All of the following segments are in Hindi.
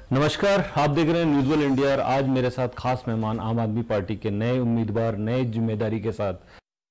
नमस्कार, आप देख रहे हैं न्यूज़ इंडिया और आज मेरे साथ खास मेहमान आम आदमी पार्टी के नए उम्मीदवार नए जिम्मेदारी के साथ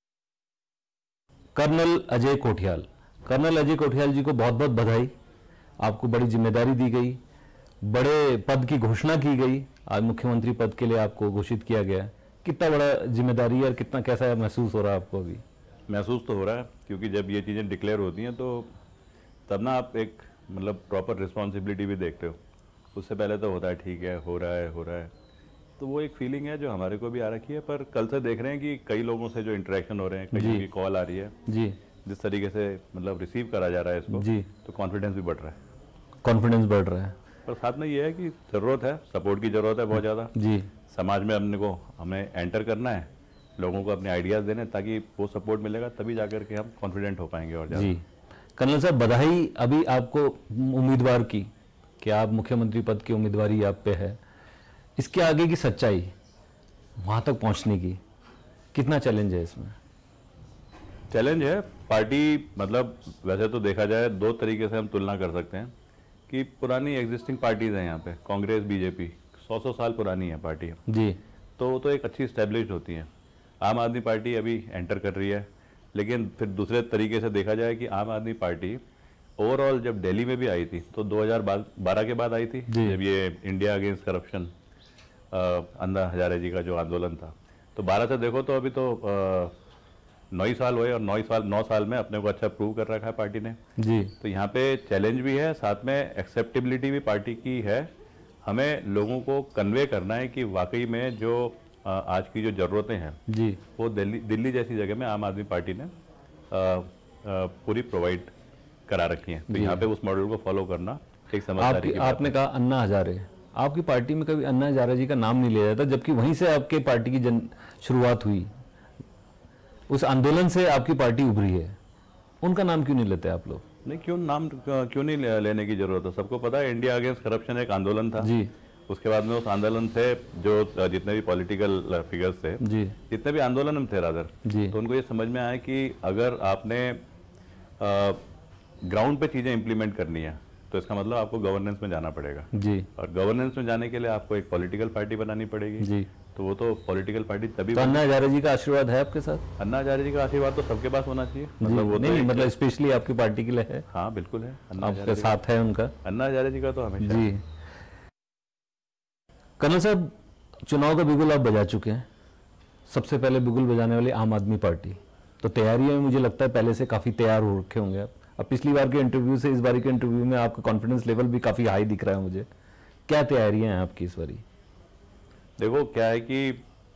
कर्नल अजय कोठियाल। कर्नल अजय कोठियाल जी को बहुत बहुत बधाई। आपको बड़ी जिम्मेदारी दी गई, बड़े पद की घोषणा की गई। आज मुख्यमंत्री पद के लिए आपको घोषित किया गया। कितना बड़ा जिम्मेदारी है और कितना कैसा महसूस हो रहा है आपको? अभी महसूस तो हो रहा है, क्योंकि जब ये चीज़ें डिक्लेयर होती हैं तो तब ना आप एक प्रॉपर रिस्पॉन्सिबिलिटी भी देखते हो। उससे पहले तो होता है ठीक है, हो रहा है, तो वो एक फीलिंग है जो हमारे को भी आ रखी है। पर कल से देख रहे हैं कि कई लोगों से जो इंटरेक्शन हो रहे हैं, कई की कॉल आ रही है जी, जिस तरीके से रिसीव करा जा रहा है इसको जी, तो कॉन्फिडेंस भी बढ़ रहा है। कॉन्फिडेंस बढ़ रहा है। पर साथ में ये है कि ज़रूरत है, सपोर्ट की ज़रूरत है बहुत ज़्यादा जी। समाज में हमें एंटर करना है, लोगों को अपने आइडियाज़ देने, ताकि वो सपोर्ट मिलेगा तभी जाकर के हम कॉन्फिडेंट हो पाएंगे और ज़्यादा। जी कर्नल साहब, बधाई अभी आपको उम्मीदवार की कि आप मुख्यमंत्री पद की उम्मीदवारी आप पे है। इसके आगे की सच्चाई, वहाँ तक पहुँचने की कितना चैलेंज है? इसमें चैलेंज है पार्टी, वैसे तो देखा जाए दो तरीके से हम तुलना कर सकते हैं कि पुरानी एग्जिस्टिंग पार्टीज़ हैं यहाँ पे, कांग्रेस बीजेपी 100 साल पुरानी है पार्टी जी, तो वो तो एक अच्छी स्टैब्लिश्ड होती हैं। आम आदमी पार्टी अभी एंटर कर रही है, लेकिन फिर दूसरे तरीके से देखा जाए कि आम आदमी पार्टी ओवरऑल जब दिल्ली में भी आई थी तो 2012 के बाद आई थी, जब ये India against corruption Anna Hazare ji का जो आंदोलन था। तो 12 से देखो तो अभी तो 9 ही साल हुए और 9 साल में अपने को अच्छा प्रूव कर रखा है पार्टी ने जी। तो यहाँ पे चैलेंज भी है, साथ में एक्सेप्टेबिलिटी भी पार्टी की है। हमें लोगों को कन्वे करना है कि वाकई में जो आज की जो ज़रूरतें हैं जी, वो दिल्ली जैसी जगह में आम आदमी पार्टी ने पूरी प्रोवाइड करा रखी हैं। तो यहाँ पे उस मॉडल को फॉलो करना एक समझदारी की बात है। आपने कहा अन्ना हजारे, आपकी पार्टी में कभी अन्ना हजारे जी का नाम नहीं लिया जाता, जबकि वहीं से आपके पार्टी की शुरुआत हुई, उस आंदोलन से आपकी पार्टी उभरी है। उनका नाम क्यों नहीं लेते आप लोग? नहीं, क्यों नहीं लेने की जरूरत है? सबको पता है इंडिया अगेंस्ट करप्शन एक आंदोलन था जी। उसके बाद में उस आंदोलन से जो जितने भी पॉलिटिकल फिगर्स थे जी, जितने भी आंदोलन में थे रादर जी, तो उनको ये समझ में आया कि अगर आपने ग्राउंड पे चीज़ें इंप्लीमेंट करनी है तो इसका मतलब आपको गवर्नेंस में जाना पड़ेगा जी, और गवर्नेंस में जाने के लिए आपको एक पॉलिटिकल पार्टी बनानी पड़ेगी जी। तो वो तो पॉलिटिकल पार्टी तभी। तो अन्ना हजारे जी का आशीर्वाद है आपके साथ? अन्ना हजारे जी का आशीर्वाद तो सबके पास होना चाहिए, वो नहीं, स्पेशली आपकी पार्टी के लिए है? हाँ बिल्कुल है, आपके साथ है उनका। अन्ना हजारे जी का तो हमेशा जी। कर्नल साहब, चुनाव का बिगुल आप बजा चुके हैं, सबसे पहले बिगुल बजाने वाली आम आदमी पार्टी, तो तैयारियों में मुझे लगता है पहले से काफी तैयार हो रखे होंगे आप। अब पिछली बार के इंटरव्यू से इस बार के इंटरव्यू में आपका कॉन्फिडेंस लेवल भी काफी हाई दिख रहा है मुझे। क्या तैयारियां हैं आपकी इस बारी? देखो क्या है कि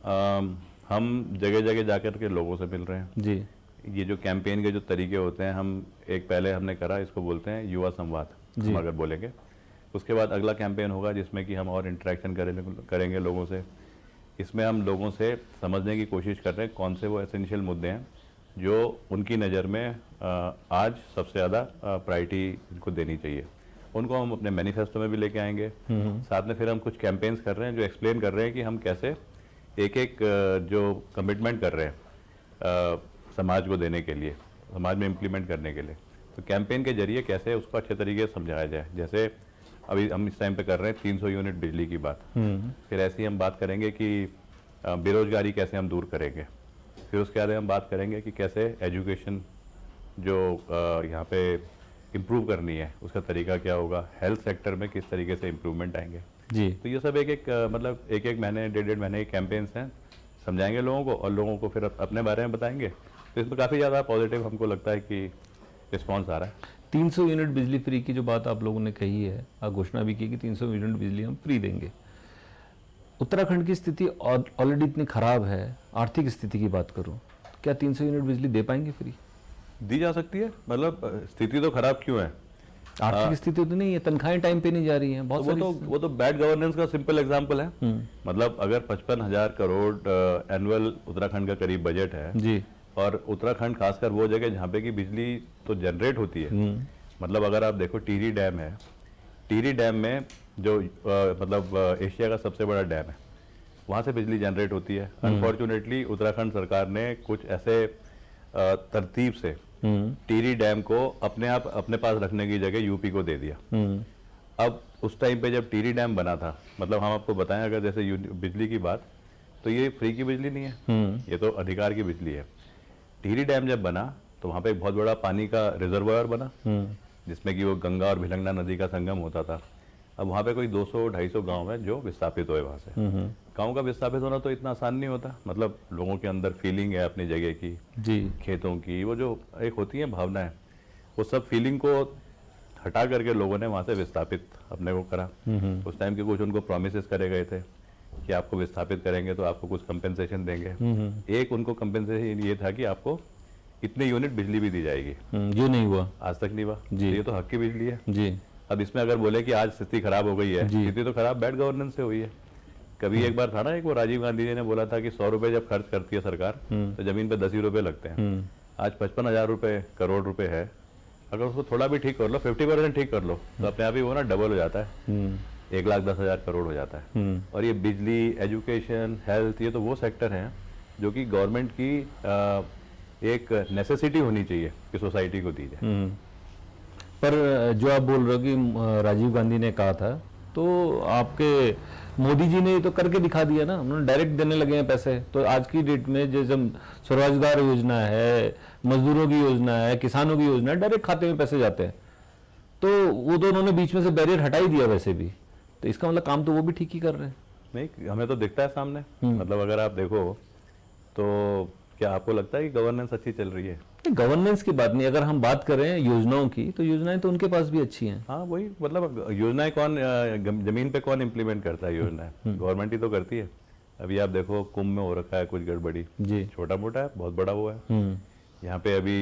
हम जगह जगह जाकर के लोगों से मिल रहे हैं जी। ये जो कैंपेन के जो तरीके होते हैं, पहले हमने करा, इसको बोलते हैं युवा संवाद हम अगर बोलेंगे। उसके बाद अगला कैंपेन होगा जिसमें कि हम और इंटरेक्शन करेंगे लोगों से। इसमें हम लोगों से समझने की कोशिश कर रहे हैं कौन से वो एसेंशियल मुद्दे हैं जो उनकी नज़र में आज सबसे ज़्यादा प्रायोरिटी इनको देनी चाहिए। उनको हम अपने मैनिफेस्टो में भी लेके आएंगे। साथ में फिर हम कुछ कैंपेन्स कर रहे हैं जो एक्सप्लेन कर रहे हैं कि हम कैसे एक जो कमिटमेंट कर रहे हैं समाज को देने के लिए, समाज में इम्प्लीमेंट करने के लिए, तो कैंपेन के जरिए कैसे उसको अच्छे तरीके से समझाया जाए। जैसे अभी हम इस टाइम पे कर रहे हैं 300 यूनिट बिजली की बात, फिर ऐसे ही हम बात करेंगे कि बेरोजगारी कैसे हम दूर करेंगे। फिर उसके बाद हम बात करेंगे कि कैसे एजुकेशन जो यहाँ पे इम्प्रूव करनी है उसका तरीका क्या होगा, हेल्थ सेक्टर में किस तरीके से इम्प्रूवमेंट आएंगे जी। तो ये सब एक महीने 1.5 महीने के कैंपेन्स हैं, समझाएंगे लोगों को और लोगों को फिर अपने बारे में बताएंगे। तो इसमें काफ़ी ज़्यादा पॉजिटिव हमको लगता है कि रिस्पॉन्स आ रहा है। 300 यूनिट बिजली फ्री की जो बात आप लोगों ने कही है, घोषणा भी की कि 300 यूनिट बिजली हम फ्री देंगे। उत्तराखंड की स्थिति ऑलरेडी इतनी खराब है, आर्थिक स्थिति की बात करूं, क्या 300 यूनिट बिजली दे पाएंगे फ्री? दी जा सकती है, स्थिति तो खराब क्यों है? आर्थिक स्थिति तो नहीं है, तनख्वाहें टाइम पे नहीं जा रही हैं बहुत सारी। वो तो बैड गवर्नेंस का सिंपल एग्जांपल है। अगर 55,000 करोड़ एनुअल उत्तराखंड का करीब बजट है जी, और उत्तराखंड खासकर वो जगह जहाँ पे की बिजली तो जनरेट होती है। अगर आप देखो टिहरी डैम है, टिहरी डैम में जो एशिया का सबसे बड़ा डैम है, वहाँ से बिजली जनरेट होती है। अनफॉर्चुनेटली उत्तराखंड सरकार ने कुछ ऐसे तरतीब से टिहरी डैम को अपने पास रखने की जगह यूपी को दे दिया। अब उस टाइम पे जब टिहरी डैम बना था, मतलब हम आपको बताएं अगर जैसे बिजली की बात, तो ये फ्री की बिजली नहीं है, ये तो अधिकार की बिजली है। टिहरी डैम जब बना तो वहाँ पे एक बहुत बड़ा पानी का रिजर्वायर बना, जिसमें कि वो गंगा और भिलंगना नदी का संगम होता था। अब वहाँ पे कोई 200-250 गांव है जो विस्थापित हुए वहाँ से। गांव का विस्थापित होना तो इतना आसान नहीं होता, मतलब लोगों के अंदर फीलिंग है अपनी जगह की, जी, खेतों की, वो जो एक होती है भावनाएं, वो सब फीलिंग को हटा करके लोगों ने वहाँ से विस्थापित अपने को करा। उस टाइम के कुछ उनको प्रोमिस करे गए थे कि आपको विस्थापित करेंगे तो आपको कुछ कंपेंसेशन देंगे। एक उनको कंपेंसेशन ये था कि आपको इतने यूनिट बिजली भी दी जाएगी, जो नहीं हुआ, आज तक नहीं हुआ। ये तो हक की बिजली है जी। अब इसमें अगर बोले कि आज स्थिति खराब हो गई है, स्थिति तो खराब बैड गवर्नेंस से हुई है। कभी एक बार था ना, एक वो राजीव गांधी जी ने बोला था कि 100 रुपए जब खर्च करती है सरकार तो जमीन पे 10 ही रुपए लगते हैं। आज 55,000 रुपए करोड़ रुपए है, अगर उसको थोड़ा भी ठीक कर लो, 50% ठीक कर लो, तो अपने आप ही वो ना डबल हो जाता है, 1,10,000 करोड़ हो जाता है। और ये बिजली, एजुकेशन, हेल्थ, ये तो वो सेक्टर हैं जो कि गवर्नमेंट की एक नेसेसिटी होनी चाहिए कि सोसाइटी को दी जाए। पर जो आप बोल रहे हो कि राजीव गांधी ने कहा था, तो आपके मोदी जी ने तो करके दिखा दिया ना, उन्होंने डायरेक्ट देने लगे हैं पैसे। तो आज की डेट में जैसे स्वरोजगार योजना है, मजदूरों की योजना है, किसानों की योजना है, डायरेक्ट खाते में पैसे जाते हैं। तो वो तो उन्होंने बीच में से बैरियर हटा ही दिया वैसे भी, तो इसका मतलब काम तो वो भी ठीक ही कर रहे हैं। नहीं, हमें तो दिखता है सामने, मतलब अगर आप देखो तो क्या आपको लगता है कि गवर्नेंस अच्छी चल रही है? गवर्नेंस की बात नहीं, अगर हम बात करें योजनाओं की, तो योजनाएं तो उनके पास भी अच्छी हैं। हाँ वही, मतलब योजनाएं कौन जमीन पे कौन इम्प्लीमेंट करता है? योजनाएं गवर्नमेंट ही तो करती है। अभी आप देखो कुंभ में हो रखा है कुछ गड़बड़ी जी, छोटा मोटा है, बहुत बड़ा वो है। यहाँ पे अभी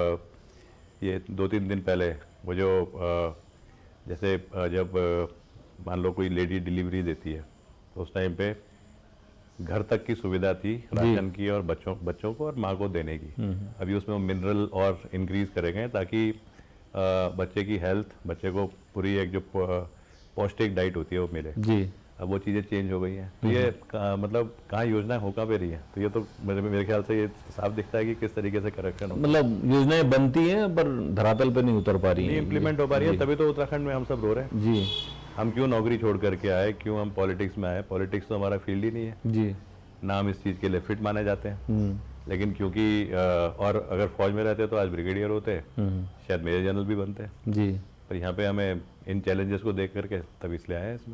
ये 2-3 दिन पहले वो जो जैसे जब मान लो कोई लेडी डिलीवरी देती है तो उस टाइम पे घर तक की सुविधा थी राशन की और बच्चों को और माँ को देने की। अभी उसमें वो मिनरल और इंक्रीज करे गए ताकि बच्चे की हेल्थ, बच्चे को पूरी एक जो पौष्टिक डाइट होती है वो मिले जी। अब वो चीज़ें चेंज हो गई हैं, तो ये मतलब कहाँ योजनाएं हो कहाँ पे रही है? तो ये तो मेरे ख्याल से ये साफ दिखता है कि किस तरीके से करेक्शन, मतलब योजनाएं बनती हैं पर धरातल पे नहीं उतर पा रही है, इम्प्लीमेंट हो पा रही है। तभी तो उत्तराखंड में हम सब रो रहे हैं जी। हम क्यों नौकरी छोड़ करके आए, क्यों हम पॉलिटिक्स में आए? पॉलिटिक्स तो हमारा फील्ड ही नहीं है जी, ना हम इस चीज़ के लिए फिट माने जाते हैं। लेकिन क्योंकि और अगर फौज में रहते तो आज ब्रिगेडियर होते, शायद मेजर जनरल भी बनते जी। पर यहाँ पे हमें इन चैलेंजेस को देख करके तब इसलिए आए इसमें।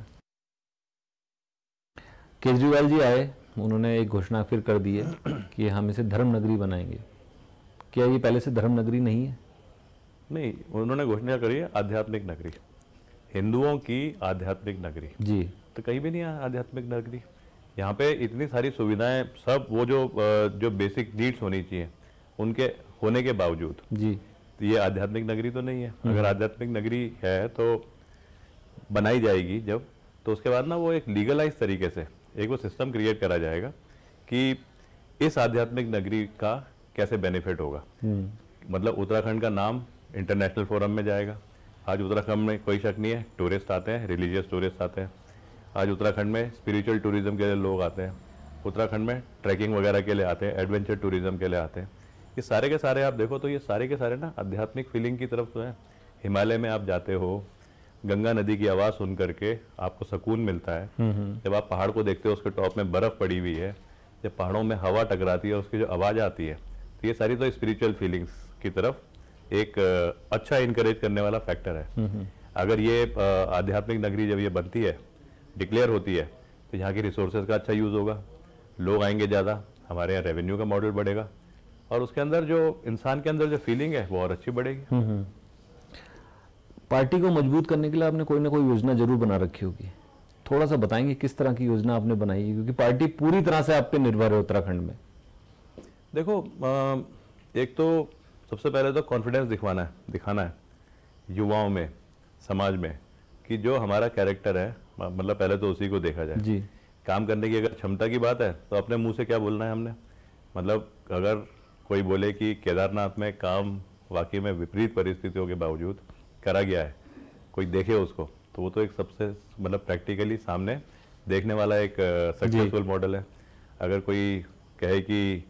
केजरीवाल जी आए, उन्होंने एक घोषणा फिर कर दी है कि हम इसे धर्म नगरी बनाएंगे। क्या ये पहले से धर्म नगरी नहीं है? नहीं, उन्होंने घोषणा करी है आध्यात्मिक नगरी, हिंदुओं की आध्यात्मिक नगरी जी। तो कहीं भी नहीं है आध्यात्मिक नगरी। यहाँ पे इतनी सारी सुविधाएं, सब वो जो बेसिक नीड्स होनी चाहिए उनके होने के बावजूद जी, तो ये आध्यात्मिक नगरी तो नहीं है। अगर आध्यात्मिक नगरी है तो बनाई जाएगी जब, तो उसके बाद ना वो एक लीगलाइज तरीके से एक वो सिस्टम क्रिएट करा जाएगा कि इस आध्यात्मिक नगरी का कैसे बेनिफिट होगा। मतलब उत्तराखंड का नाम इंटरनेशनल फोरम में जाएगा। आज उत्तराखंड में कोई शक नहीं है, टूरिस्ट आते हैं, रिलीजियस टूरिस्ट आते हैं। आज उत्तराखंड में स्पिरिचुअल टूरिज्म के लिए लोग आते हैं, उत्तराखंड में ट्रैकिंग वगैरह के लिए आते हैं, एडवेंचर टूरिज्म के लिए आते हैं। ये सारे के सारे आप देखो तो ये सारे के सारे ना आध्यात्मिक फीलिंग की तरफ तो है। हिमालय में आप जाते हो, गंगा नदी की आवाज़ सुन करके आपको सुकून मिलता है। जब आप पहाड़ को देखते हो, उसके टॉप में बर्फ़ पड़ी हुई है, जब पहाड़ों में हवा टकराती है, उसकी जो आवाज़ आती है, तो ये सारी तो स्पिरिचुअल फीलिंग्स की तरफ एक अच्छा इनकरेज करने वाला फैक्टर है। अगर ये आध्यात्मिक नगरी जब ये बनती है, डिक्लेयर होती है, तो यहाँ की रिसोर्सेज का अच्छा यूज़ होगा, लोग आएंगे ज़्यादा, हमारे यहाँ रेवेन्यू का मॉडल बढ़ेगा और उसके अंदर जो इंसान के अंदर जो फीलिंग है वो और अच्छी बढ़ेगी। पार्टी को मजबूत करने के लिए आपने कोई ना कोई योजना जरूर बना रखी होगी, थोड़ा सा बताएंगे किस तरह की योजना आपने बनाई है? क्योंकि पार्टी पूरी तरह से आप पे निर्भर है उत्तराखंड में। देखो, एक तो सबसे पहले तो कॉन्फिडेंस दिखाना है युवाओं में, समाज में, कि जो हमारा कैरेक्टर है, मतलब पहले तो उसी को देखा जाए जी। काम करने की अगर क्षमता की बात है तो अपने मुंह से क्या बोलना है हमने, मतलब अगर कोई बोले कि केदारनाथ में काम वाकई में विपरीत परिस्थितियों के बावजूद करा गया है, कोई देखे उसको, तो वो तो एक सबसे मतलब प्रैक्टिकली सामने देखने वाला एक सक्सेसफुल मॉडल है। अगर कोई कहे कि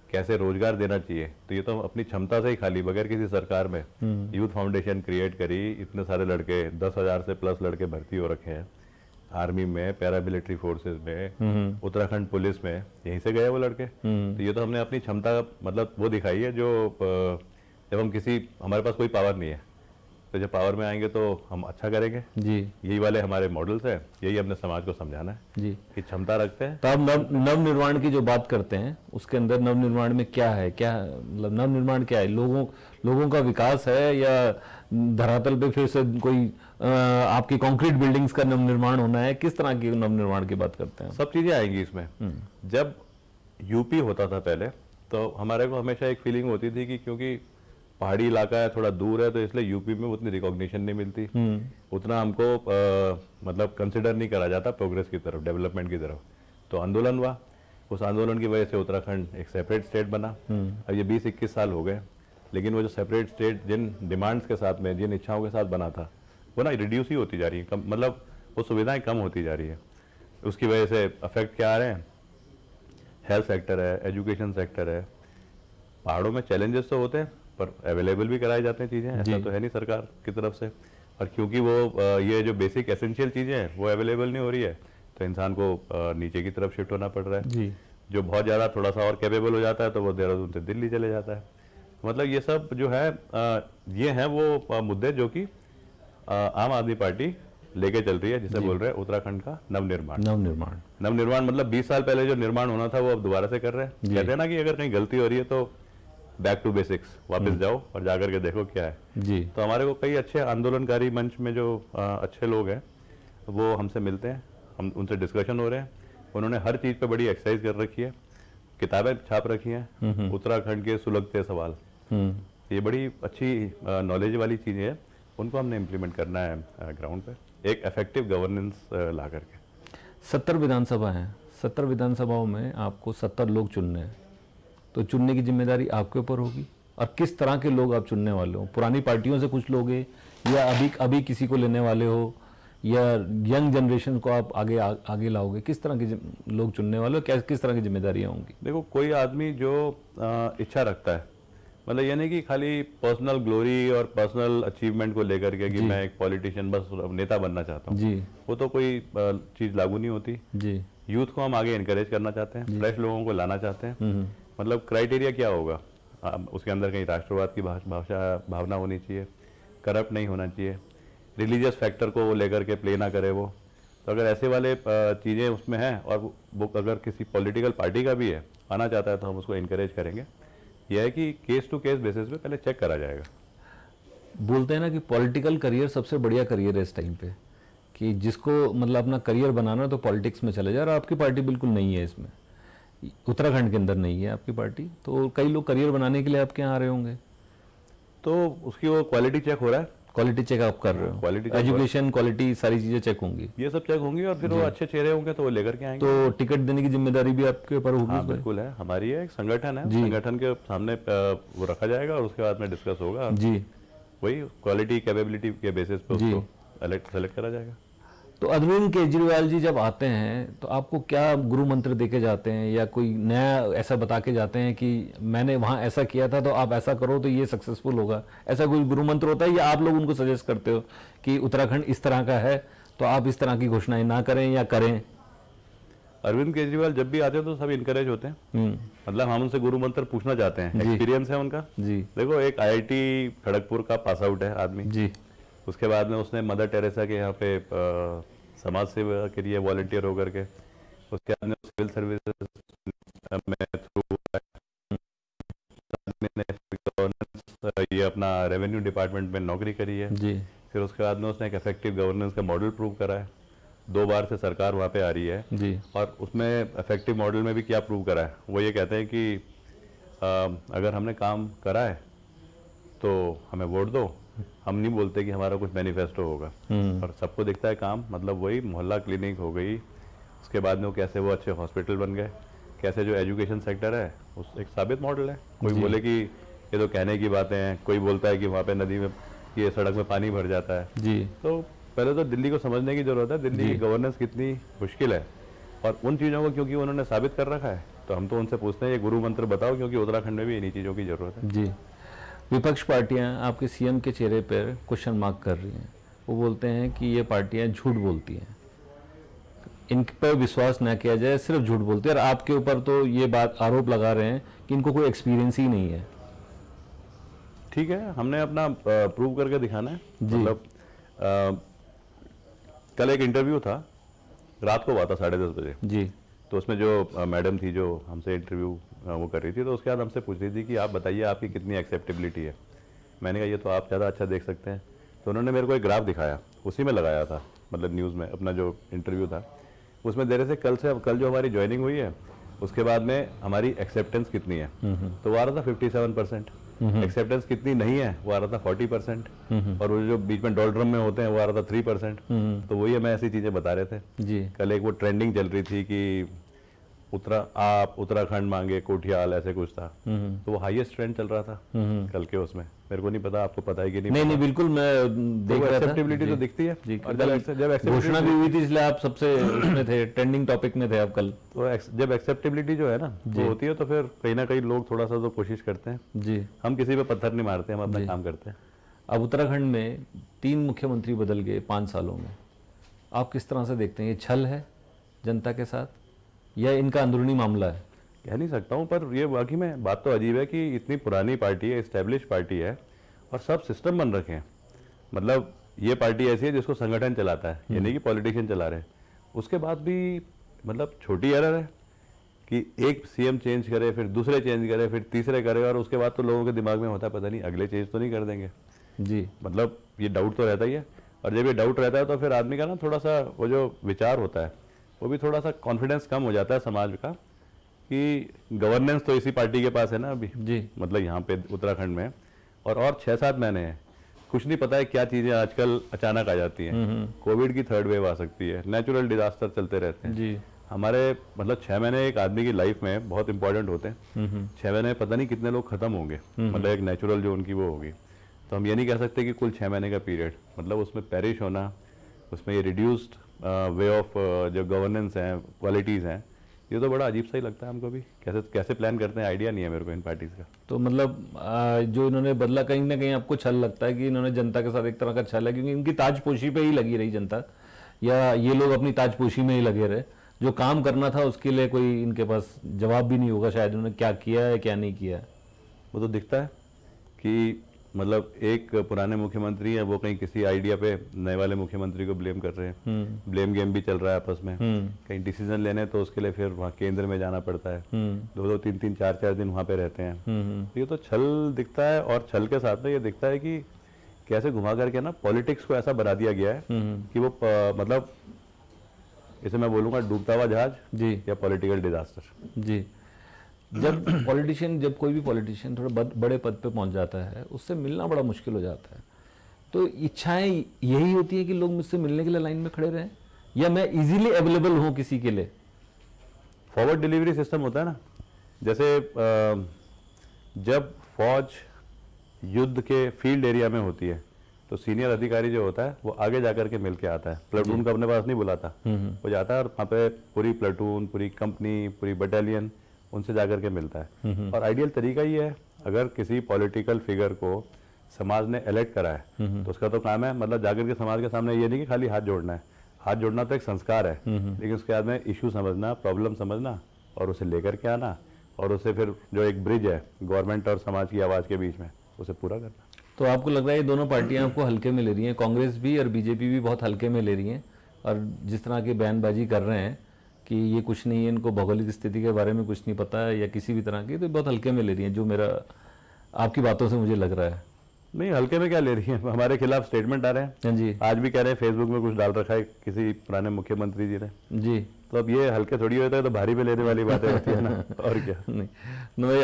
कैसे रोजगार देना चाहिए, तो ये तो अपनी क्षमता से ही खाली बगैर किसी सरकार में यूथ फाउंडेशन क्रिएट करी, इतने सारे लड़के 10,000 से प्लस लड़के भर्ती हो रखे हैं आर्मी में, पैरामिलिट्री फोर्सेस में, उत्तराखंड पुलिस में, यहीं से गए वो लड़के। तो ये तो हमने अपनी क्षमता मतलब वो दिखाई है, जो जब हम किसी हमारे पास कोई पावर नहीं है तो जब पावर में आएंगे तो हम अच्छा करेंगे जी। यही वाले हमारे मॉडल्स हैं, यही हमने समाज को समझाना है जी कि क्षमता रखते हैं। तो आप नव निर्माण की जो बात करते हैं उसके अंदर नव निर्माण में क्या है, क्या मतलब नव निर्माण क्या है? लोगों का विकास है या धरातल पे फिर से कोई आपकी कंक्रीट बिल्डिंग्स का नव निर्माण होना है? किस तरह की नव निर्माण की बात करते हैं? सब चीजें आएंगी इसमें। जब यूपी होता था पहले तो हमारे को हमेशा एक फीलिंग होती थी कि क्योंकि पहाड़ी इलाका है, थोड़ा दूर है, तो इसलिए यूपी में उतनी रिकॉग्निशन नहीं मिलती, उतना हमको मतलब कंसिडर नहीं करा जाता प्रोग्रेस की तरफ, डेवलपमेंट की तरफ। तो आंदोलन हुआ, उस आंदोलन की वजह से उत्तराखंड एक सेपरेट स्टेट बना। अब ये 20-21 साल हो गए, लेकिन वो जो सेपरेट स्टेट जिन डिमांड्स के साथ में, जिन इच्छाओं के साथ बना था, वो ना रिड्यूस ही होती जा रही है, मतलब वो सुविधाएं कम होती जा रही है। उसकी वजह से अफेक्ट क्या आ रहे हैं? हेल्थ सेक्टर है, एजुकेशन सेक्टर है। पहाड़ों में चैलेंजेस तो होते हैं पर अवेलेबल भी कराई जाती हैं चीज़ें, ऐसा तो है नहीं सरकार की तरफ से। और क्योंकि वो ये जो बेसिक एसेंशियल चीज़ें हैं वो अवेलेबल नहीं हो रही है, तो इंसान को नीचे की तरफ शिफ्ट होना पड़ रहा है जी। जो बहुत ज़्यादा थोड़ा सा और कैपेबल हो जाता है तो वो देहरादून से दिल्ली चले जाता है। मतलब ये सब जो है ये हैं वो मुद्दे जो कि आम आदमी पार्टी लेके चल रही है, जिसे बोल रहे हैं उत्तराखंड का नवनिर्माण। नवनिर्माण मतलब 20 साल पहले जो निर्माण होना था वो अब दोबारा से कर रहे हैं। कहते हैं ना कि अगर कहीं गलती हो रही है तो बैक टू बेसिक्स, वापस जाओ और जाकर के देखो क्या है जी। तो हमारे को कई अच्छे आंदोलनकारी मंच में जो अच्छे लोग हैं वो हमसे मिलते हैं, हम उनसे डिस्कशन हो रहे हैं। उन्होंने हर चीज़ पे बड़ी एक्सरसाइज कर रखी है, किताबें छाप रखी हैं, उत्तराखंड के सुलगते सवाल, ये बड़ी अच्छी नॉलेज वाली चीज़ें हैं, उनको हमने इम्प्लीमेंट करना है ग्राउंड पे, एक इफेक्टिव गवर्नेंस ला करके। 70 विधानसभा हैं, 70 विधानसभाओं में आपको 70 लोग चुनने हैं, तो चुनने की जिम्मेदारी आपके ऊपर होगी। और किस तरह के लोग आप चुनने वाले हो? पुरानी पार्टियों से कुछ लोग या अभी किसी को लेने वाले हो, या यंग जनरेशन को आप आगे लाओगे? किस तरह के लोग चुनने वाले हो, किस तरह की जिम्मेदारियां होंगी? देखो, कोई आदमी जो इच्छा रखता है, मतलब ये नहीं कि खाली पर्सनल ग्लोरी और पर्सनल अचीवमेंट को लेकर के कि मैं एक पॉलिटिशियन बस नेता बनना चाहता हूँ जी, वो तो कोई चीज़ लागू नहीं होती जी। यूथ को हम आगे इनकरेज करना चाहते हैं, फ्रेश लोगों को लाना चाहते हैं। मतलब क्राइटेरिया क्या होगा? उसके अंदर कहीं राष्ट्रवाद की भावना होनी चाहिए, करप्ट नहीं होना चाहिए, रिलीजियस फैक्टर को वो लेकर के प्ले ना करे वो। तो अगर ऐसे वाले चीज़ें उसमें हैं और वो अगर किसी पॉलिटिकल पार्टी का भी है, आना चाहता है, तो हम उसको इनकरेज करेंगे। यह है कि केस टू केस बेसिस पे पहले चेक करा जाएगा। बोलते हैं ना कि पॉलिटिकल करियर सबसे बढ़िया करियर है इस टाइम पे, कि जिसको मतलब अपना करियर बनाना तो पॉलिटिक्स में चले जाए। और आपकी पार्टी बिल्कुल नहीं है इसमें, उत्तराखंड के अंदर नहीं है आपकी पार्टी, तो कई लोग करियर बनाने के लिए आपके यहाँ आ रहे होंगे, तो उसकी वो क्वालिटी चेक हो रहा है। क्वालिटी चेक आप कर रहे हो? क्वालिटी, एजुकेशन, क्वालिटी, सारी चीजें चेक होंगी, ये सब चेक होंगी और फिर वो अच्छे चेहरे होंगे तो वो लेकर के आएंगे। तो टिकट देने की जिम्मेदारी भी आपके ऊपर होगी? हाँ, बिल्कुल है, हमारी है, एक संगठन है, संगठन के सामने वो रखा जाएगा और उसके बाद में डिस्कस होगा जी। वही क्वालिटी कैपेबिलिटी के बेसिस पे उसको सेलेक्ट करा जाएगा। तो अरविंद केजरीवाल जी जब आते हैं तो आपको क्या गुरु मंत्र देके जाते हैं, या कोई नया ऐसा बता के जाते हैं कि मैंने वहाँ ऐसा किया था तो आप ऐसा करो तो ये सक्सेसफुल होगा? ऐसा कोई गुरु मंत्र होता है, या आप लोग उनको सजेस्ट करते हो कि उत्तराखंड इस तरह का है तो आप इस तरह की घोषणाएं ना करें या करें? अरविंद केजरीवाल जब भी आते हैं तो सब इनकरेज होते हैं, मतलब हम उनसे गुरु मंत्र पूछना चाहते हैं, एक्सपीरियंस है उनका जी। देखो, एक IIT खड़गपुर का पास आउट है आदमी जी, उसके बाद में उसने मदर टेरेसा के यहाँ पे समाज सेवा के लिए वॉलंटियर होकर के, उसके बाद में सिविल सर्विसेज में थ्रू ये अपना रेवेन्यू डिपार्टमेंट में नौकरी करी है जी। फिर उसके बाद में उसने एक इफेक्टिव गवर्नेंस का मॉडल प्रूव करा है, 2 बार से सरकार वहाँ पे आ रही है जी। और उसमें इफेक्टिव मॉडल में भी क्या प्रूव करा है? वो ये कहते हैं कि अगर हमने काम करा है तो हमें वोट दो। हम नहीं बोलते कि हमारा कुछ मैनिफेस्टो होगा, और सबको दिखता है काम, मतलब वही मोहल्ला क्लिनिक हो गई, उसके बाद में वो कैसे वो अच्छे हॉस्पिटल बन गए, कैसे जो एजुकेशन सेक्टर है उस एक साबित मॉडल है। कोई बोले कि ये तो कहने की बातें हैं, कोई बोलता है कि वहाँ पे नदी में, ये सड़क में पानी भर जाता है जी। तो पहले तो दिल्ली को समझने की जरूरत है, दिल्ली की गवर्नेंस कितनी मुश्किल है, और उन चीज़ों को क्योंकि उन्होंने साबित कर रखा है तो हम तो उनसे पूछते हैं ये गुरु मंत्र बताओ, क्योंकि उत्तराखंड में भी इन्हीं चीज़ों की ज़रूरत है। जी, विपक्ष पार्टियां आपके सीएम के चेहरे पर क्वेश्चन मार्क कर रही हैं। वो बोलते हैं कि ये पार्टियां झूठ बोलती हैं, इन पर विश्वास न किया जाए, सिर्फ झूठ बोलते हैं। और आपके ऊपर तो ये बात आरोप लगा रहे हैं कि इनको कोई एक्सपीरियंस ही नहीं है। ठीक है, हमने अपना प्रूव करके दिखाना है। मतलब कल एक इंटरव्यू था, रात को हुआ था 10:30 बजे जी। तो उसमें जो मैडम थी जो हमसे इंटरव्यू वो कर रही थी, तो उसके बाद हमसे पूछ रही थी कि आप बताइए आपकी कितनी एक्सेप्टेबिलिटी है। मैंने कहा ये तो आप ज़्यादा अच्छा देख सकते हैं। तो उन्होंने मेरे को एक ग्राफ दिखाया, उसी में लगाया था, मतलब न्यूज़ में अपना जो इंटरव्यू था उसमें दे रहे थे कल जो हमारी ज्वाइनिंग हुई है उसके बाद में हमारी एक्सेप्टेंस कितनी है। तो वो आ रहा था 57%। एक्सेप्टेंस कितनी नहीं है वो आ रहा था 40%। और वो जो बीच में डॉलड्रम में होते हैं वो आ रहा था 3%। तो वही हमें ऐसी चीज़ें बता रहे थे जी। कल एक वो ट्रेंडिंग चल रही थी कि आप उत्तराखंड मांगे कोठियाल, ऐसे कुछ था। तो वो हाईएस्ट ट्रेंड चल रहा था कल के उसमें। मेरे को नहीं पता, आपको पता है कि नहीं? नहीं बिल्कुल, मैं देख रहा था। एक्सेप्टेबिलिटी तो दिखती है जी। और जब घोषणा भी हुई थी इसलिए आप सबसे उसमें थे, ट्रेंडिंग टॉपिक में थे आप कल। तो जब एक्सेप्टेबिलिटी जो है ना वो होती है तो फिर कहीं ना कहीं लोग थोड़ा सा तो कोशिश करते हैं। जी। हम किसी पे पत्थर नहीं मारते, हम अपना काम करते हैं। अब उत्तराखंड में 3 मुख्यमंत्री बदल गए 5 सालों में, आप किस तरह से देखते हैं? ये छल है जनता के साथ या इनका अंदरूनी मामला है? कह नहीं सकता हूँ, पर ये वाकई में बात तो अजीब है कि इतनी पुरानी पार्टी है, एस्टेब्लिश पार्टी है और सब सिस्टम बन रखे हैं। मतलब ये पार्टी ऐसी है जिसको संगठन चलाता है, ये नहीं कि पॉलिटिशियन चला रहे हैं। उसके बाद भी मतलब छोटी एरर है कि एक सीएम चेंज करे, फिर दूसरे चेंज करे, फिर तीसरे करे, और उसके बाद तो लोगों के दिमाग में होता है पता नहीं अगले चेंज तो नहीं कर देंगे। जी। मतलब ये डाउट तो रहता ही है, और जब ये डाउट रहता है तो फिर आदमी का ना थोड़ा सा वो जो विचार होता है वो भी थोड़ा सा कॉन्फिडेंस कम हो जाता है समाज का कि गवर्नेंस तो इसी पार्टी के पास है ना अभी जी। मतलब यहाँ पे उत्तराखंड में, और 6-7 महीने हैं, कुछ नहीं पता है क्या चीज़ें आजकल अचानक आ जाती हैं। कोविड की 3rd वेव आ सकती है, नेचुरल डिजास्टर चलते रहते हैं जी। हमारे। मतलब 6 महीने एक आदमी की लाइफ में बहुत इंपॉर्टेंट होते हैं। 6 महीने पता नहीं कितने लोग खत्म होंगे, मतलब एक नेचुरल जो उनकी वो होगी। तो हम ये नहीं कह सकते कि कुल 6 महीने का पीरियड, मतलब उसमें पेरिश होना, उसमें ये रिड्यूस्ड वे ऑफ जो गवर्नेंस हैं, क्वालिटीज़ हैं, ये तो बड़ा अजीब सा ही लगता है हमको भी। कैसे प्लान करते हैं आइडिया नहीं है मेरे को इन पार्टीज का। तो मतलब जो इन्होंने बदला, कहीं ना कहीं आपको छल लगता है कि इन्होंने जनता के साथ एक तरह का छल है, क्योंकि इनकी ताजपोशी पे ही लगी रही जनता, या ये लोग अपनी ताजपोशी में ही लगे रहे। जो काम करना था उसके लिए कोई इनके पास जवाब भी नहीं होगा शायद, उन्होंने क्या किया है क्या नहीं किया है। वो तो दिखता है कि मतलब एक पुराने मुख्यमंत्री हैं वो कहीं किसी आइडिया पे नए वाले मुख्यमंत्री को ब्लेम कर रहे हैं। ब्लेम गेम भी चल रहा है आपस में। कहीं डिसीजन लेने तो उसके लिए फिर वहाँ केंद्र में जाना पड़ता है, 2-2, 3-3, 4-4 दिन वहाँ पे रहते हैं। ये तो छल दिखता है, और छल के साथ में ये दिखता है कि कैसे घुमा करके ना पॉलिटिक्स को ऐसा बना दिया गया है कि वो मतलब इसे मैं बोलूँगा डूबता हुआ जहाज जी, या पॉलिटिकल डिजास्टर। जी। जब कोई भी पॉलिटिशियन थोड़ा बड़े पद पे पहुंच जाता है, उससे मिलना बड़ा मुश्किल हो जाता है। तो इच्छाएं यही होती है कि लोग मुझसे मिलने के लिए लाइन में खड़े रहें, या मैं इजीली अवेलेबल हूं किसी के लिए। फॉरवर्ड डिलीवरी सिस्टम होता है ना, जैसे जब फौज युद्ध के फील्ड एरिया में होती है तो सीनियर अधिकारी जो होता है वो आगे जाकर के मिल के आता है, प्लेटून को अपने पास नहीं बुलाता, वो जाता है और वहाँ पे पूरी प्लेटून, पूरी कंपनी, पूरी बटालियन उनसे जाकर के मिलता है। और आइडियल तरीका ये है, अगर किसी पॉलिटिकल फिगर को समाज ने इलेक्ट करा है तो उसका तो काम है मतलब जाकर के समाज के सामने ये नहीं कि खाली हाथ जोड़ना है, हाथ जोड़ना तो एक संस्कार है, लेकिन उसके बाद में इशू समझना, प्रॉब्लम समझना और उसे लेकर के आना, और उसे फिर जो एक ब्रिज है गवर्नमेंट और समाज की आवाज़ के बीच में उसे पूरा करना। तो आपको लग रहा है ये दोनों पार्टियां आपको हल्के में ले रही हैं, कांग्रेस भी और बीजेपी भी बहुत हल्के में ले रही हैं, और जिस तरह की बयानबाजी कर रहे हैं कि ये कुछ नहीं है, इनको भौगोलिक स्थिति के बारे में कुछ नहीं पता है या किसी भी तरह की, तो बहुत हल्के में ले रही हैं, जो मेरा आपकी बातों से मुझे लग रहा है। नहीं, हल्के में क्या ले रही है, हमारे खिलाफ स्टेटमेंट आ रहे हैं। हाँ जी। आज भी कह रहे हैं फेसबुक में कुछ डाल रखा है किसी पुराने मुख्यमंत्री जी ने। जी। तो अब ये हल्के थोड़ी होता है, तो भारी पे लेने वाली बातें होती है ना। और क्या। नहीं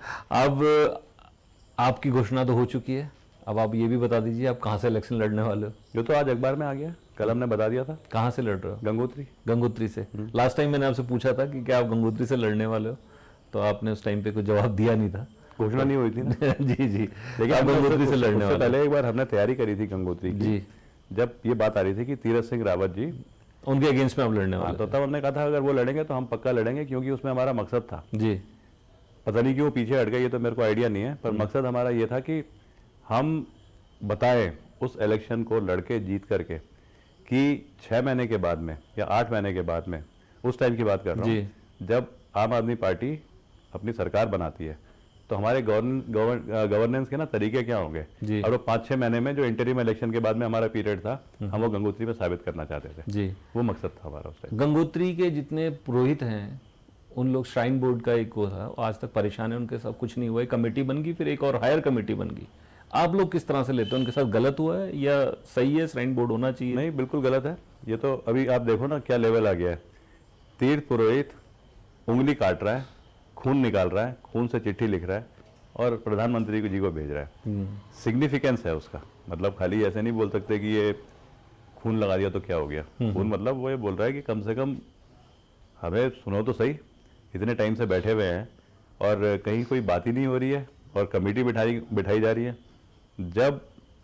आपकी घोषणा तो हो चुकी है, अब आप ये भी बता दीजिए आप कहाँ से इलेक्शन लड़ने वाले हो। जो तो आज अखबार में आ गया, कल हमने बता दिया था। कहाँ से लड़ रहे हो? गंगोत्री से। लास्ट टाइम मैंने आपसे पूछा था कि क्या आप गंगोत्री से लड़ने वाले हो, तो आपने उस टाइम पे कोई जवाब दिया नहीं था, घोषणा नहीं हुई थी ना। जी। लेकिन आप गंगोत्री से लड़ने वाले। पहले एक बार हमने तैयारी करी थी गंगोत्री की, जब ये बात आ रही थी कि तीरथ सिंह रावत जी उनके अगेंस्ट में आप लड़ने वाले तो तब हमने कहा था अगर वो लड़ेंगे तो हम पक्का लड़ेंगे, क्योंकि उसमें हमारा मकसद था जी। पता नहीं क्यों पीछे हट गए, ये तो मेरे को आइडिया नहीं है, पर मकसद हमारा ये था कि हम बताएं उस इलेक्शन को लड़के जीत करके कि 6 महीने के बाद में या 8 महीने के बाद में, उस टाइम की बात कर रहा हूँ जब आम आदमी पार्टी अपनी सरकार बनाती है, तो हमारे गवर्नेंस के ना तरीके क्या होंगे। और वो 5-6 महीने में जो इंटरिम इलेक्शन के बाद में हमारा पीरियड था, हम वो गंगोत्री में साबित करना चाहते थे जी। वो मकसद था हमारा उस टाइम। गंगोत्री के जितने पुरोहित हैं उन लोग श्राइन बोर्ड का एक वो था, आज तक परेशान है, उनके साथ कुछ नहीं हुआ, एक कमेटी बन गई, फिर एक और हायर कमेटी बन गई। आप लोग किस तरह से लेते हैं, उनके साथ गलत हुआ है या सही है, श्राइन बोर्ड होना चाहिए? नहीं, बिल्कुल गलत है। ये तो अभी आप देखो ना क्या लेवल आ गया है। तीर्थ पुरोहित उंगली काट रहा है, खून निकाल रहा है, खून से चिट्ठी लिख रहा है और प्रधानमंत्री जी को भेज रहा है। सिग्निफिकेंस है उसका, मतलब खाली ऐसे नहीं बोल सकते कि ये खून लगा दिया तो क्या हो गया। खून मतलब वो ये बोल रहा है कि कम से कम हमें सुनो तो सही, इतने टाइम से बैठे हुए हैं और कहीं कोई बात ही नहीं हो रही है और कमेटी बिठाई जा रही है। जब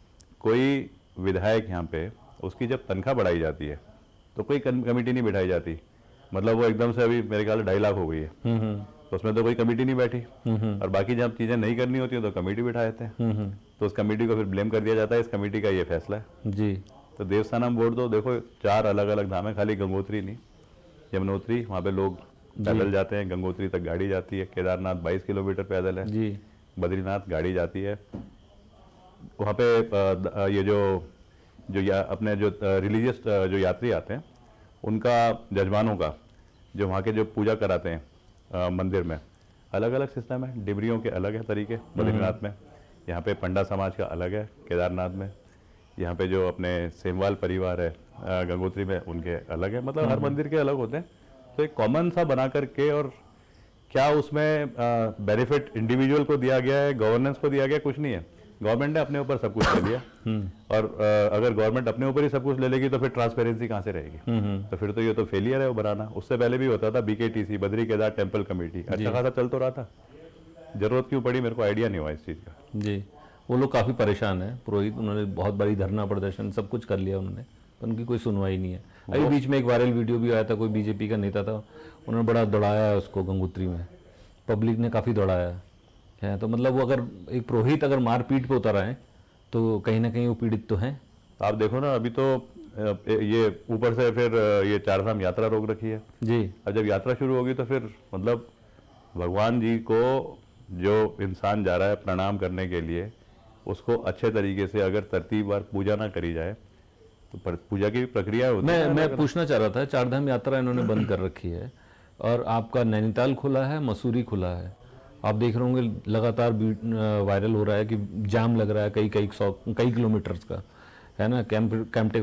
कोई विधायक यहाँ पे उसकी जब तनख्वाह बढ़ाई जाती है तो कोई कमेटी नहीं बिठाई जाती, मतलब वो एकदम से अभी मेरे ख्याल 2.5 लाख हो गई है, तो उसमें तो कोई कमेटी नहीं बैठी। और बाकी जब चीजें नहीं करनी होती है तो कमेटी बिठा देते हैं, तो उस कमेटी को फिर ब्लेम कर दिया जाता है, इस कमेटी का ये फैसला है जी। तो देवस्थानम बोर्ड तो देखो 4 अलग अलग धाम है, खाली गंगोत्री नहीं, यमुनोत्री, वहाँ पे लोग पैदल जाते हैं, गंगोत्री तक गाड़ी जाती है, केदारनाथ 22 किलोमीटर पैदल है जी, बद्रीनाथ गाड़ी जाती है। वहाँ पे ये जो अपने जो रिलीजियस जो यात्री आते हैं उनका, जजमानों का, जो वहाँ के जो पूजा कराते हैं मंदिर में, अलग अलग सिस्टम है। डिबरियों के अलग है तरीके बद्रीनाथ में, यहाँ पे पंडा समाज का अलग है केदारनाथ में, यहाँ पे जो अपने सेमवाल परिवार है गंगोत्री में उनके अलग है, मतलब हर मंदिर के अलग होते हैं। तो एक कॉमन सा बना करके, और क्या उसमें बेनिफिट इंडिविजुअल को दिया गया है, गवर्नेंस को दिया गया, कुछ नहीं है। गवर्नमेंट ने अपने ऊपर सब कुछ ले लिया और अगर गवर्नमेंट अपने ऊपर ही सब कुछ ले लेगी तो फिर ट्रांसपेरेंसी कहाँ से रहेगी? तो फिर तो ये तो फेलियर है वो बनाना। उससे पहले भी होता था BKTC, Badri Kedar temple committee, अच्छा खासा चल तो रहा था, जरूरत क्यों पड़ी मेरे को आइडिया नहीं हुआ इस चीज़ का जी। वो लोग काफ़ी परेशान है पुरोहित, उन्होंने बहुत बड़ी धरना प्रदर्शन सब कुछ कर लिया उन्होंने, तो उनकी कोई सुनवाई नहीं है। अभी बीच में एक वायरल वीडियो भी आया था, कोई BJP का नेता था, उन्होंने बड़ा दौड़ाया है उसको गंगोत्री में, पब्लिक ने काफ़ी दौड़ाया है। तो मतलब वो अगर एक पुरोहित अगर मारपीट पे उतर आए तो कहीं ना कहीं वो पीड़ित तो हैं। आप देखो ना, अभी तो ये ऊपर से फिर ये 4 धाम यात्रा रोक रखी है जी। अब जब यात्रा शुरू होगी तो फिर मतलब भगवान जी को जो इंसान जा रहा है प्रणाम करने के लिए, उसको अच्छे तरीके से अगर तरतीबवार पूजा ना करी जाए तो पूजा की प्रक्रिया होती है। मैं पूछना चाह रहा था, 4 धाम यात्रा इन्होंने बंद कर रखी है और आपका नैनीताल खुला है, मसूरी खुला है, आप देख रहे होंगे लगातार वायरल हो रहा है कि जाम लग रहा है कई किलोमीटर्स का, है ना। कैंपटेक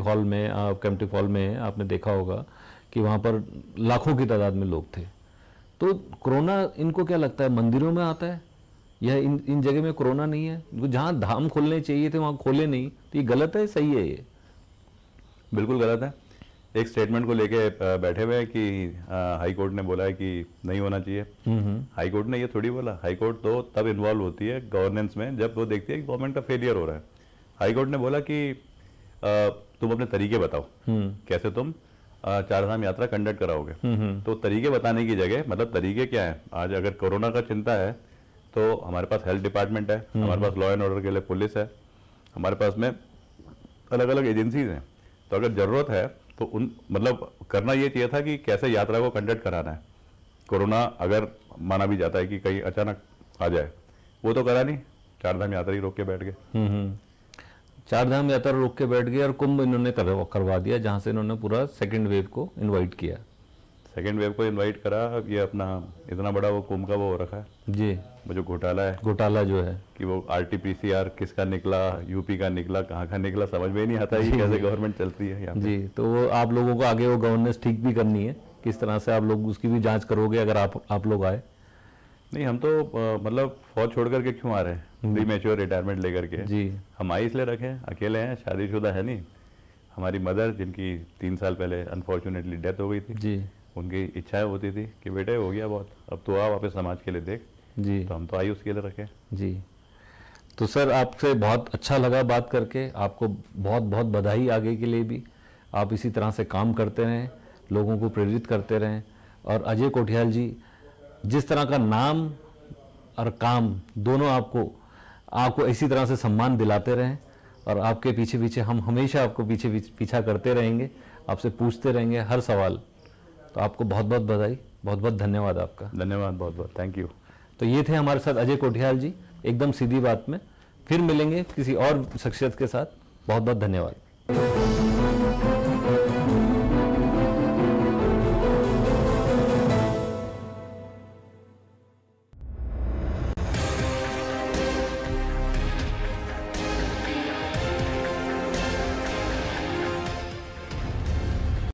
हॉल में आपने देखा होगा कि वहाँ पर लाखों की तादाद में लोग थे। तो कोरोना इनको क्या लगता है मंदिरों में आता है या इन जगह में कोरोना नहीं है? जहाँ धाम खोलने चाहिए थे वहाँ खोले नहीं, तो ये गलत है सही है? ये बिल्कुल गलत है। एक स्टेटमेंट को लेके बैठे हुए हैं कि हाई कोर्ट ने बोला है कि नहीं होना चाहिए। हाई कोर्ट ने ये थोड़ी बोला, हाई कोर्ट तो तब इन्वॉल्व होती है गवर्नेंस में जब वो देखती है कि गवर्नमेंट का फेलियर हो रहा है। हाई कोर्ट ने बोला कि तुम अपने तरीके बताओ, कैसे तुम 4 धाम यात्रा कंडक्ट कराओगे। तो तरीके बताने की जगह, मतलब तरीके क्या है, आज अगर कोरोना का चिंता है तो हमारे पास हेल्थ डिपार्टमेंट है, हमारे पास लॉ एंड ऑर्डर के लिए पुलिस है, हमारे पास में अलग अलग एजेंसीज हैं। तो अगर जरूरत है तो मतलब करना ये चाहिए था कि कैसे यात्रा को कंडक्ट कराना है। कोरोना अगर माना भी जाता है कि कहीं अचानक आ जाए, वो तो करा नहीं, 4 धाम यात्रा ही रोक के बैठ गए। 4 धाम यात्रा रोक के बैठ गए और कुंभ इन्होंने करवा दिया, जहां से इन्होंने पूरा सेकेंड वेव को इन्वाइट किया। सेकेंड वेव को इन्वाइट करा, ये अपना इतना बड़ा वो कुंभ का वो हो रखा है जी, वो जो घोटाला है, घोटाला जो है कि वो RT-PCR किसका निकला, यूपी का निकला, कहाँ का निकला, समझ में ही नहीं आता है कि कैसे गवर्नमेंट चलती है यहाँ जी। तो वो आप लोगों को आगे वो गवर्नेंस ठीक भी करनी है, किस तरह से आप लोग उसकी भी जांच करोगे अगर आप लोग आए? नहीं, हम तो मतलब फौज छोड़ करके क्यों आ रहे हैं, प्रीमेच्योर रिटायरमेंट लेकर के जी। हम आए इसलिए रखे, अकेले हैं, शादीशुदा है नहीं। हमारी मदर जिनकी 3 साल पहले अनफॉर्चुनेटली डेथ हो गई थी जी, उनकी इच्छाएं होती थी कि बेटे हो गया बहुत, अब तो आ वापस समाज के लिए देख जी। तो हम तो आई उसके लिए रखे जी। तो सर आपसे बहुत अच्छा लगा बात करके, आपको बहुत बहुत बधाई आगे के लिए भी। आप इसी तरह से काम करते रहें, लोगों को प्रेरित करते रहें। और अजय कोठियाल जी, जिस तरह का नाम और काम दोनों आपको इसी तरह से सम्मान दिलाते रहें, और आपके पीछे पीछे हम हमेशा आपको पीछा करते रहेंगे, आपसे पूछते रहेंगे हर सवाल। तो आपको बहुत बहुत बधाई, बहुत बहुत धन्यवाद आपका। धन्यवाद, बहुत बहुत थैंक यू। तो ये थे हमारे साथ अजय कोठियाल जी, एकदम सीधी बात में। फिर मिलेंगे किसी और शख्सियत के साथ। बहुत बहुत धन्यवाद।